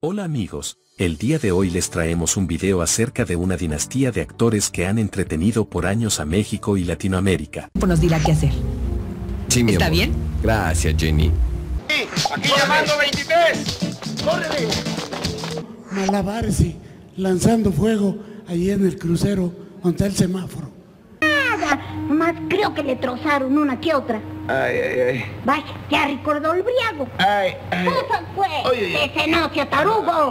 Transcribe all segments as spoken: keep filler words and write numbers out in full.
Hola amigos, el día de hoy les traemos un video acerca de una dinastía de actores que han entretenido por años a México y Latinoamérica. Nos dirá qué hacer. Sí, mi ¿Está amor. bien? Gracias, Jenny. Sí, aquí llamando veintitrés. ¡Córrele! Malabares y lanzando fuego allí en el crucero donde está el semáforo. Nada, nomás creo que le trozaron una que otra. Ay, ay, ay. Vaya, ya recordó el briago. Ay, ay. ¡Cosa pues! Oye, ¡Ese no sea tarugo!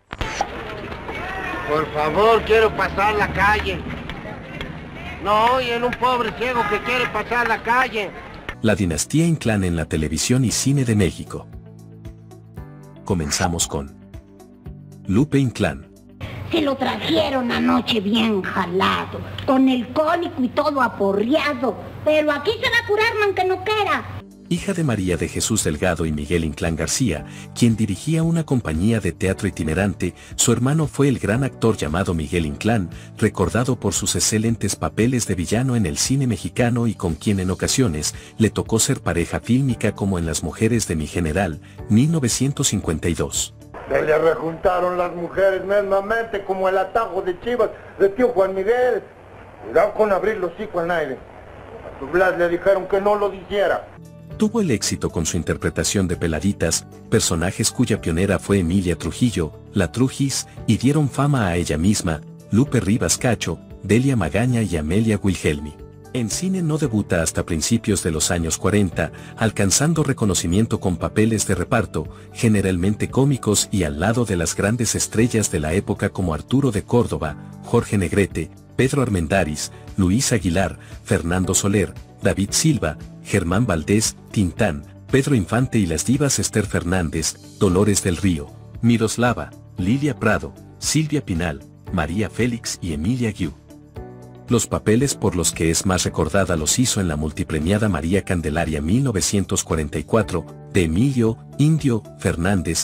Por favor, quiero pasar la calle. No oyen un pobre ciego que quiere pasar la calle. La dinastía Inclán en la televisión y cine de México. Comenzamos con Lupe Inclán. Se lo trajeron anoche bien jalado, con el cólico y todo aporreado. Pero aquí se va a curar, man que no quiera. Hija de María de Jesús Delgado y Miguel Inclán García, quien dirigía una compañía de teatro itinerante, su hermano fue el gran actor llamado Miguel Inclán, recordado por sus excelentes papeles de villano en el cine mexicano y con quien en ocasiones le tocó ser pareja fílmica como en Las mujeres de mi general, mil novecientos cincuenta y dos. Se le rejuntaron las mujeres mismamente como el atajo de Chivas de tío Juan Miguel. Cuidado con abrir los hocico al aire. A tu Blas le dijeron que no lo dijera. Tuvo el éxito con su interpretación de Peladitas, personajes cuya pionera fue Emilia Trujillo, la Trujis, y dieron fama a ella misma, Lupe Rivas Cacho, Delia Magaña y Amelia Wilhelmi. En cine no debuta hasta principios de los años cuarenta, alcanzando reconocimiento con papeles de reparto, generalmente cómicos y al lado de las grandes estrellas de la época como Arturo de Córdoba, Jorge Negrete, Pedro Armendáriz, Luis Aguilar, Fernando Soler, David Silva, Germán Valdés, Tintán, Pedro Infante y las divas Esther Fernández, Dolores del Río, Miroslava, Lilia Prado, Silvia Pinal, María Félix y Emilia Guiú. Los papeles por los que es más recordada los hizo en la multipremiada María Candelaria mil novecientos cuarenta y cuatro, de Emilio Indio Fernández.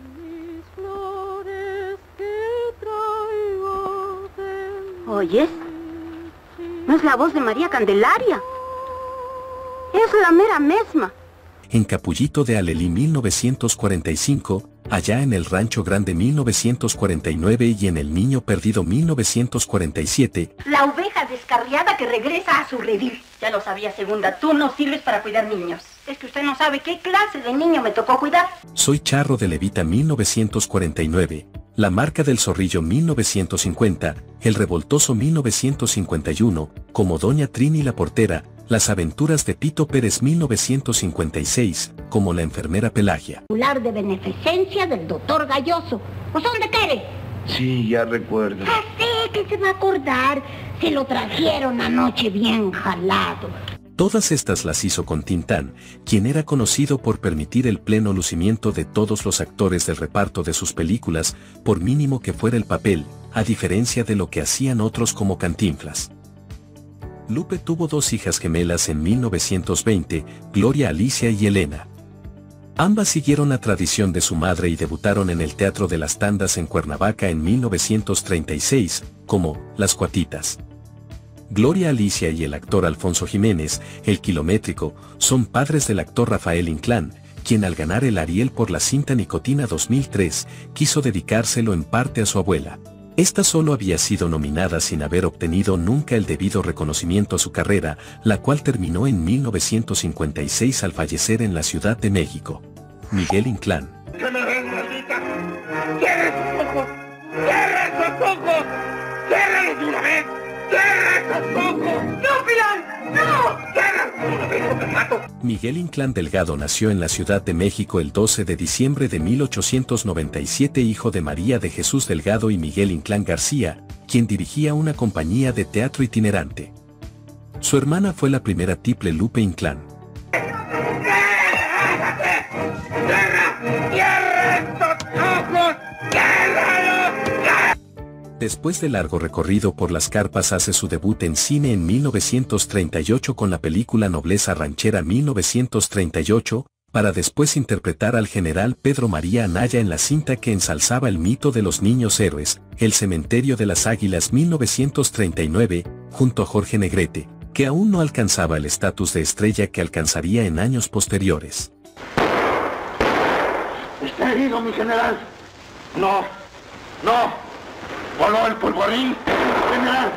¿Oyes? No es la voz de María Candelaria. Es la mera misma. En Capullito de Alelí mil novecientos cuarenta y cinco, Allá en el Rancho Grande mil novecientos cuarenta y nueve y en El Niño Perdido mil novecientos cuarenta y siete. La oveja descarriada que regresa a su redil. Ya lo sabía, segunda, tú no sirves para cuidar niños. Es que usted no sabe qué clase de niño me tocó cuidar. Soy Charro de Levita mil novecientos cuarenta y nueve, La Marca del Zorrillo mil novecientos cincuenta, El Revoltoso mil novecientos cincuenta y uno, como Doña Trini la Portera, Las Aventuras de Pito Pérez mil novecientos cincuenta y seis, como La Enfermera Pelagia. Hablar de beneficencia del doctor Galloso. ¿Pues dónde quiere? Sí, ya recuerdo. Así que se va a acordar. Se lo trajeron anoche bien jalado. Todas estas las hizo con Tintán, quien era conocido por permitir el pleno lucimiento de todos los actores del reparto de sus películas, por mínimo que fuera el papel, a diferencia de lo que hacían otros como Cantinflas. Lupe tuvo dos hijas gemelas en mil novecientos veinte, Gloria Alicia y Elena. Ambas siguieron la tradición de su madre y debutaron en el Teatro de las Tandas en Cuernavaca en mil novecientos treinta y seis, como Las Cuatitas. Gloria Alicia y el actor Alfonso Jiménez, el kilométrico, son padres del actor Rafael Inclán, quien al ganar el Ariel por la cinta Nicotina dos mil tres, quiso dedicárselo en parte a su abuela. Esta solo había sido nominada sin haber obtenido nunca el debido reconocimiento a su carrera, la cual terminó en mil novecientos cincuenta y seis al fallecer en la Ciudad de México. Miguel Inclán. ¡Que me ven, maldita! ¡Cierra esos ojos! ¡Cierra esos ojos! ¡Ciérralos de una vez! ¡Cierra esos ojos! ¡No, Pilar! ¡No! ¡Cierra de una vez o te mato! Miguel Inclán Delgado nació en la Ciudad de México el doce de diciembre de mil ochocientos noventa y siete, hijo de María de Jesús Delgado y Miguel Inclán García, quien dirigía una compañía de teatro itinerante. Su hermana fue la primera tiple Lupe Inclán. Después de largo recorrido por las carpas hace su debut en cine en mil novecientos treinta y ocho con la película Nobleza Ranchera mil novecientos treinta y ocho, para después interpretar al general Pedro María Anaya en la cinta que ensalzaba el mito de los niños héroes, El Cementerio de las Águilas mil novecientos treinta y nueve, junto a Jorge Negrete, que aún no alcanzaba el estatus de estrella que alcanzaría en años posteriores. Está herido, mi general. No, no. Voló el polvorín. Venga.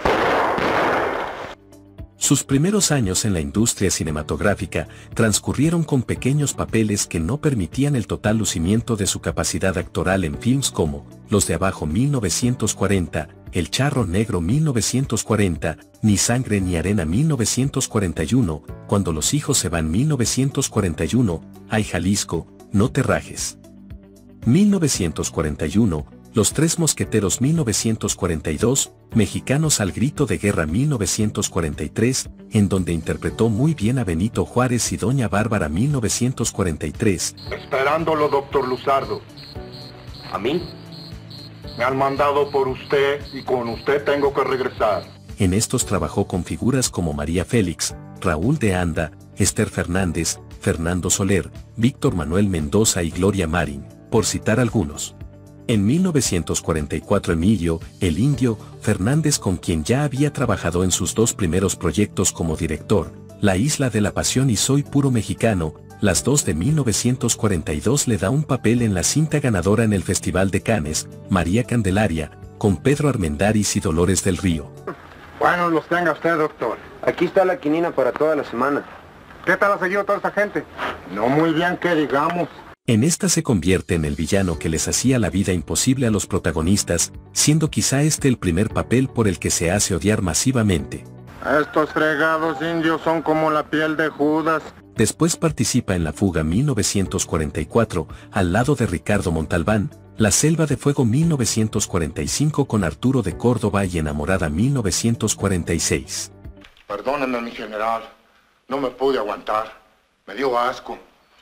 Sus primeros años en la industria cinematográfica transcurrieron con pequeños papeles que no permitían el total lucimiento de su capacidad actoral en films como Los de Abajo mil novecientos cuarenta, El Charro Negro mil novecientos cuarenta, Ni Sangre ni Arena mil novecientos cuarenta y uno, Cuando los hijos se van mil novecientos cuarenta y uno, Ay Jalisco, No te rajes mil novecientos cuarenta y uno, Los Tres Mosqueteros mil novecientos cuarenta y dos, Mexicanos al Grito de Guerra mil novecientos cuarenta y tres, en donde interpretó muy bien a Benito Juárez y Doña Bárbara mil novecientos cuarenta y tres. Esperándolo, doctor Luzardo. ¿A mí? Me han mandado por usted y con usted tengo que regresar. En estos trabajó con figuras como María Félix, Raúl de Anda, Esther Fernández, Fernando Soler, Víctor Manuel Mendoza y Gloria Marín, por citar algunos. En mil novecientos cuarenta y cuatro Emilio, el Indio, Fernández, con quien ya había trabajado en sus dos primeros proyectos como director, La Isla de la Pasión y Soy Puro Mexicano, las dos de mil novecientos cuarenta y dos, le da un papel en la cinta ganadora en el Festival de Cannes, María Candelaria, con Pedro Armendáriz y Dolores del Río. Bueno, los tenga usted, doctor. Aquí está la quinina para toda la semana. ¿Qué tal ha seguido toda esta gente? No muy bien que digamos. En esta se convierte en el villano que les hacía la vida imposible a los protagonistas, siendo quizá este el primer papel por el que se hace odiar masivamente. Estos fregados indios son como la piel de Judas. Después participa en La Fuga mil novecientos cuarenta y cuatro, al lado de Ricardo Montalbán, La Selva de Fuego mil novecientos cuarenta y cinco con Arturo de Córdoba y Enamorada mil novecientos cuarenta y seis. Perdónenme, mi general. No me pude aguantar. Me dio asco.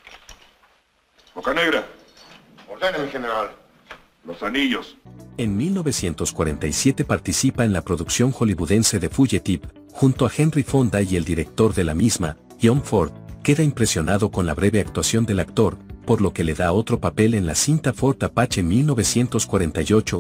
Bocanegra. Ordene, mi general. Los anillos. En mil novecientos cuarenta y siete participa en la producción hollywoodense de Fugitive, junto a Henry Fonda y el director de la misma, John Ford. Queda impresionado con la breve actuación del actor, por lo que le da otro papel en la cinta Fort Apache mil novecientos cuarenta y ocho.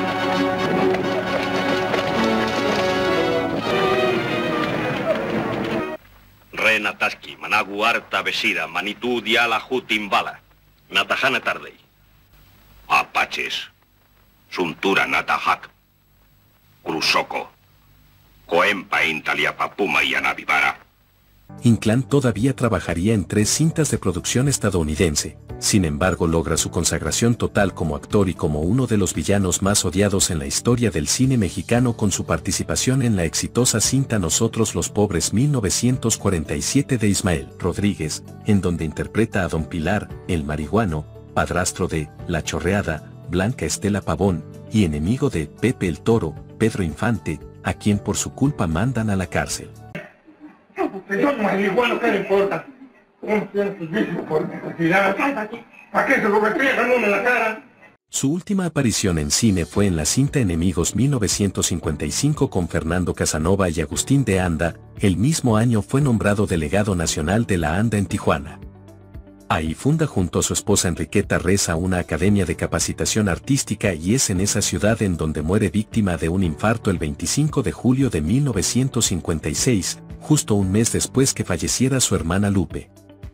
Renataski, Managu Arta Besira, Manitou Diala Jutimbala, Natajana Tardey. Apaches, Suntura Natahak, Cruzoko, Coempa Intaliapapuma y Anavivara. Inclán todavía trabajaría en tres cintas de producción estadounidense, sin embargo logra su consagración total como actor y como uno de los villanos más odiados en la historia del cine mexicano con su participación en la exitosa cinta Nosotros los Pobres mil novecientos cuarenta y siete de Ismael Rodríguez, en donde interpreta a Don Pilar, el marihuano, padrastro de La Chorreada, Blanca Estela Pavón, y enemigo de Pepe el Toro, Pedro Infante, a quien por su culpa mandan a la cárcel. Señor marihuano, ¿qué le importa? Uno tiene sus vicios por necesidad. ¿Para qué se lo refriegan uno en la cara? Su última aparición en cine fue en la cinta Enemigos mil novecientos cincuenta y cinco con Fernando Casanova y Agustín de Anda. El mismo año fue nombrado delegado nacional de la ANDA en Tijuana. Ahí funda junto a su esposa Enriqueta Reza una academia de capacitación artística y es en esa ciudad en donde muere víctima de un infarto el veinticinco de julio de mil novecientos cincuenta y seis, justo un mes después que falleciera su hermana Lupe.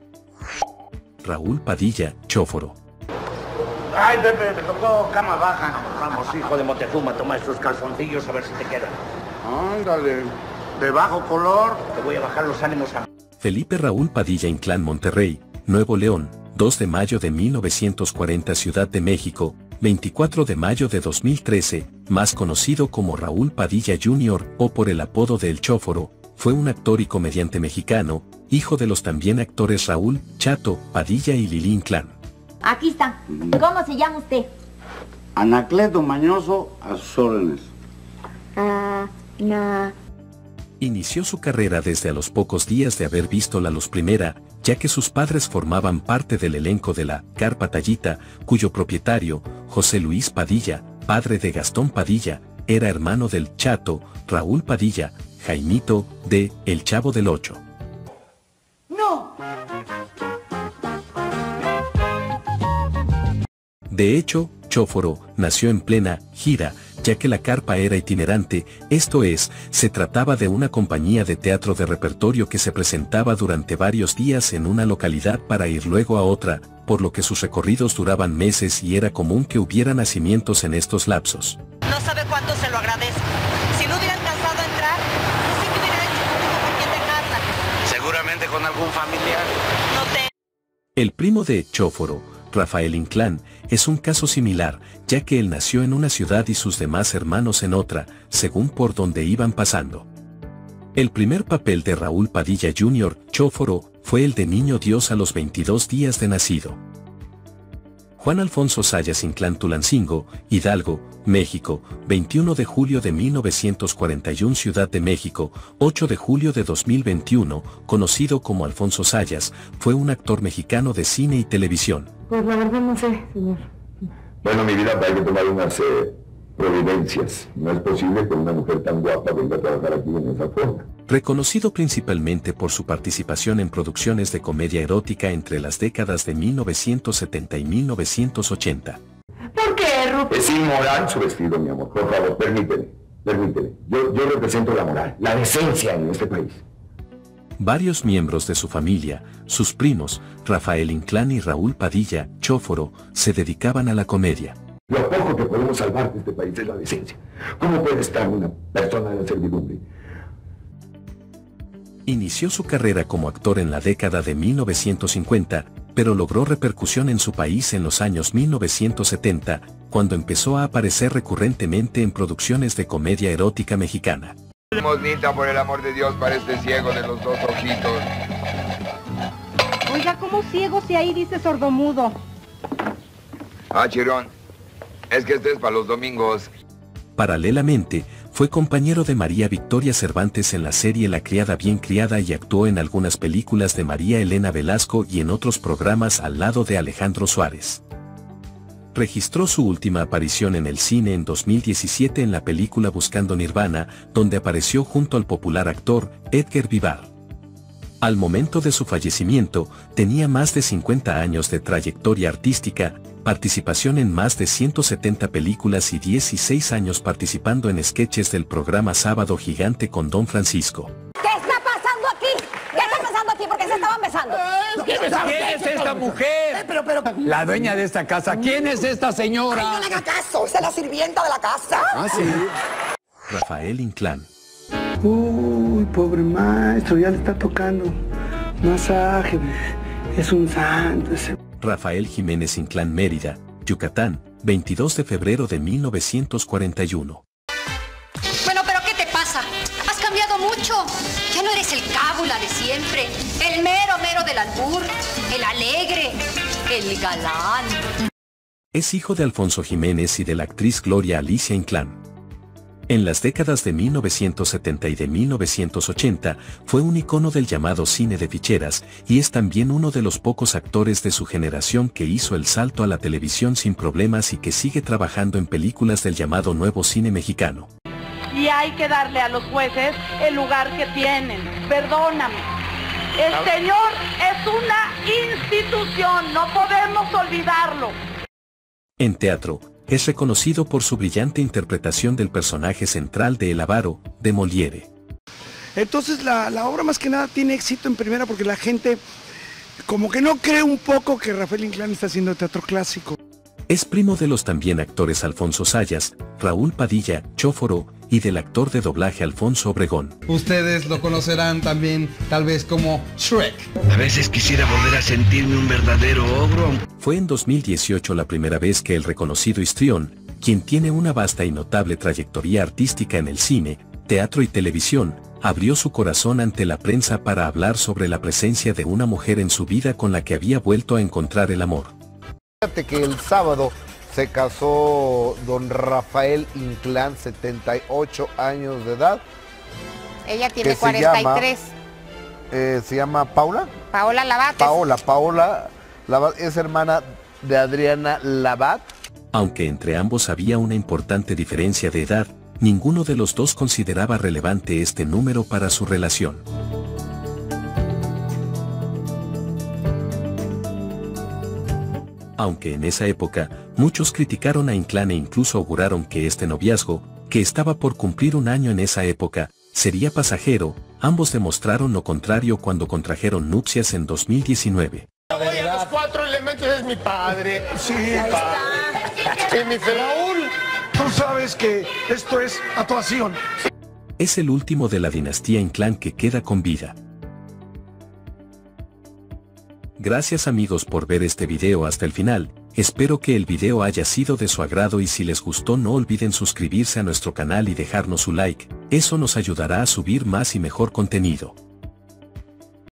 Raúl Padilla, Chóforo. Ay, Pepe, te tocó cama baja. Vamos, hijo de Moctezuma, toma esos calzoncillos a ver si te quedan. Ándale. De bajo color. Te voy a bajar los ánimos a... Felipe Raúl Padilla Inclán, Monterrey, Nuevo León, dos de mayo de mil novecientos cuarenta, Ciudad de México, veinticuatro de mayo de dos mil trece, más conocido como Raúl Padilla junior o por el apodo de El Chóforo, fue un actor y comediante mexicano, hijo de los también actores Raúl Chato Padilla y Lili Inclán. Aquí está. ¿Cómo se llama usted? Anacleto Mañoso, a sus órdenes. Ah, no. Inició su carrera desde a los pocos días de haber visto la luz primera, ya que sus padres formaban parte del elenco de la Carpa Tallita, cuyo propietario, José Luis Padilla, padre de Gastón Padilla, era hermano del Chato, Raúl Padilla, Jaimito, de El Chavo del Ocho. ¡No! De hecho, Chóforo nació en plena gira ya que la carpa era itinerante, esto es, se trataba de una compañía de teatro de repertorio que se presentaba durante varios días en una localidad para ir luego a otra, por lo que sus recorridos duraban meses y era común que hubiera nacimientos en estos lapsos. No sabe cuánto se lo agradezco. Si no hubiera alcanzado a entrar, sí que hubiera hecho conmigo por quién dejarla. Seguramente con algún familiar. No te... El primo de Chóforo, Rafael Inclán, es un caso similar, ya que él nació en una ciudad y sus demás hermanos en otra, según por donde iban pasando. El primer papel de Raúl Padilla junior, Chóforo, fue el de Niño Dios a los veintidós días de nacido. Juan Alfonso Zayas Inclán Tulancingo, Hidalgo, México, veintiuno de julio de mil novecientos cuarenta y uno Ciudad de México, ocho de julio de dos mil veintiuno, conocido como Alfonso Zayas, fue un actor mexicano de cine y televisión. Pues la verdad no sé, señor. Bueno, mi vida, hay que tomar unas eh, providencias. No es posible que una mujer tan guapa venga a trabajar aquí en esa forma. Reconocido principalmente por su participación en producciones de comedia erótica entre las décadas de mil novecientos setenta y mil novecientos ochenta. ¿Por qué, Rupert? Es inmoral su vestido, mi amor. Por favor, permíteme. Permíteme. Yo, yo represento la moral, la decencia en este país. Varios miembros de su familia, sus primos, Rafael Inclán y Raúl Padilla, Chóforo, se dedicaban a la comedia. Lo poco que podemos salvar de este país es la decencia. ¿Cómo puede estar una persona de la servidumbre? Inició su carrera como actor en la década de mil novecientos cincuenta, pero logró repercusión en su país en los años mil novecientos setenta, cuando empezó a aparecer recurrentemente en producciones de comedia erótica mexicana. Limosnita, por el amor de Dios, para este ciego de los dos ojitos. Oiga, ¿cómo ciego si ahí dice sordomudo? Ah, Chirón, es que este es para los domingos. Paralelamente, fue compañero de María Victoria Cervantes en la serie La Criada Bien Criada y actuó en algunas películas de María Elena Velasco y en otros programas al lado de Alejandro Suárez. Registró su última aparición en el cine en dos mil diecisiete en la película Buscando Nirvana, donde apareció junto al popular actor Edgar Vivar. Al momento de su fallecimiento, tenía más de cincuenta años de trayectoria artística, participación en más de ciento setenta películas y dieciséis años participando en sketches del programa Sábado Gigante con Don Francisco. ¿Qué está pasando aquí? ¿Qué está pasando aquí? ¿Por qué se estaban besando? ¿Quién es esta mujer? Pero, pero... La dueña de esta casa. ¿Quién es esta señora? Ay, no le haga caso. Esa es la sirvienta de la casa. Ah, sí. Rafael Inclán. Uy, pobre maestro, ya le está tocando masaje. Es un santo ese. Rafael Jiménez Inclán Mérida, Yucatán, veintidós de febrero de mil novecientos cuarenta y uno. Bueno, pero ¿qué te pasa? Has cambiado mucho. Ya no eres el cábula de siempre, el mero mero del albur, el alegre, el galán. Es hijo de Alfonso Jiménez y de la actriz Gloria Alicia Inclán. En las décadas de mil novecientos setenta y de mil novecientos ochenta, fue un icono del llamado cine de ficheras, y es también uno de los pocos actores de su generación que hizo el salto a la televisión sin problemas y que sigue trabajando en películas del llamado nuevo cine mexicano. Y hay que darle a los jueces el lugar que tienen. Perdóname. El señor es una institución, no podemos olvidarlo. En teatro, es reconocido por su brillante interpretación del personaje central de El Avaro, de Molière. Entonces la, la obra más que nada tiene éxito en primera porque la gente como que no cree un poco que Rafael Inclán está haciendo teatro clásico. Es primo de los también actores Alfonso Zayas, Raúl Padilla, Chóforo, y del actor de doblaje Alfonso Obregón. Ustedes lo conocerán también, tal vez como Shrek. A veces quisiera volver a sentirme un verdadero ogro. Fue en dos mil dieciocho la primera vez que el reconocido histrión, quien tiene una vasta y notable trayectoria artística en el cine, teatro y televisión, abrió su corazón ante la prensa para hablar sobre la presencia de una mujer en su vida con la que había vuelto a encontrar el amor. Fíjate que el sábado se casó don Rafael Inclán, setenta y ocho años de edad. Ella tiene cuarenta y tres. Se llama, eh, ¿se llama Paula? Paola Labat. Paola, Paola Labat es hermana de Adriana Labat. Aunque entre ambos había una importante diferencia de edad, ninguno de los dos consideraba relevante este número para su relación. aunque en esa época, muchos criticaron a Inclán e incluso auguraron que este noviazgo, que estaba por cumplir un año en esa época, sería pasajero. Ambos demostraron lo contrario cuando contrajeron nupcias en dos mil diecinueve. Oye, los cuatro elementos es mi padre. Sí, padre. Y mi Raúl, tú sabes que esto es actuación. Es el último de la dinastía Inclán que queda con vida. Gracias amigos por ver este video hasta el final. Espero que el video haya sido de su agrado y si les gustó no olviden suscribirse a nuestro canal y dejarnos su like, eso nos ayudará a subir más y mejor contenido.